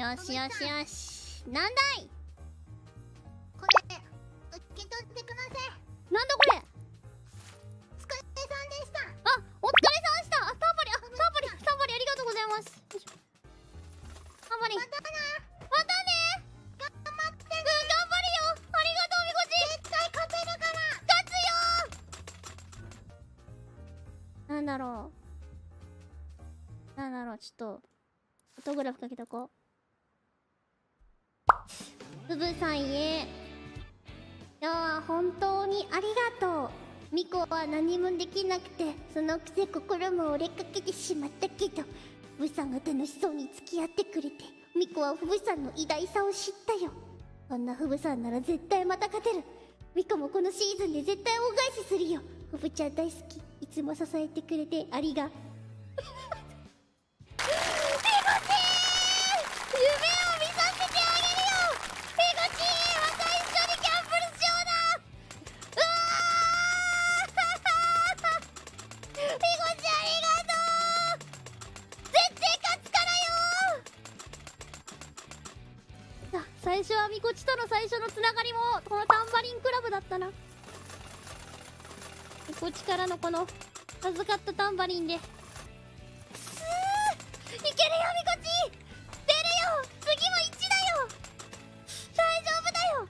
よしよしよし。なんだい。 これ受け取ってください。 なんだこれ。 お疲れさんでした。 あ、お疲れさんでした。あ、タンバリン、あ、タンバリン、タンバリンありがとうございます。よいしょ。タンバリン。 またな。 またね。 頑張ってね。 頑張りよ。ありがとうみこち。 絶対勝てるから。 勝つよ。なんだろう。なんだろう、ちょっとフォトグラフかけとこう。ブブさんへ。今日は本当にありがとう。ミコは何もできなくて、そのくせ心も折れかけてしまったけど、ブさんが楽しそうに付き合ってくれて、ミコはブさんの偉大さを知ったよ。こんなフブさんなら絶対また勝てる。ミコもこのシーズンで絶対恩返しするよ。フブちゃん大好き。いつも支えてくれてありが。ピコチー、夢を見させてあげるよ。ピコチー、また一緒にキャンプルしような。うわーピコチありがとう。絶対勝つからよ。最初はミコチとの最初のつながりもこのタンバリンクラブだったな。ミコチからのこの預かったタンバリンで、くすー、いけるよミコチ、出るよ。次も1だよ。大丈夫だよ。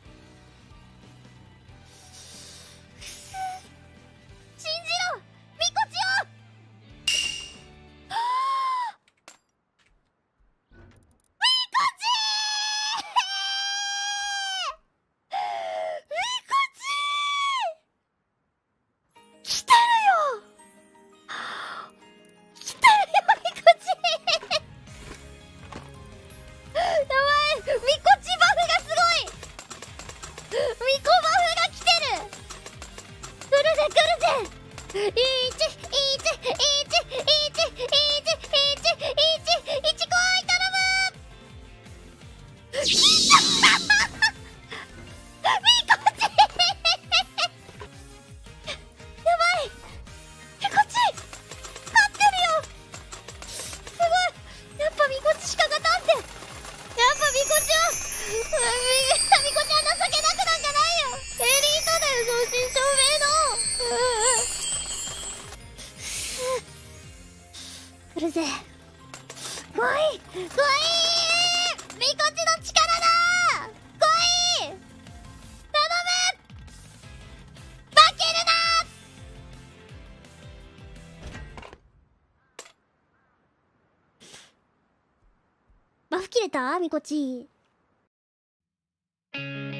くすー、信じろミコチよ。はあ、ミコチー、ミコチー、来てるよ。来てるよミコチ。やばい、ミコチバフがすごい。ミコバフが来てる。来るぜ来るぜ。1、1、1、1、1、1、1、1、1、1、1、来い、頼む。来たミコチ。やばい、ミコチ勝ってるよ。すごい、やっぱミコチしか勝たんって。やっぱミコチはミコチは情けなくなんかないよ。エリートだよ、正真正銘の。来るぜ。来い来い、ミコチの力だ。来い、頼む。負けるな。バフ切れたミコチ。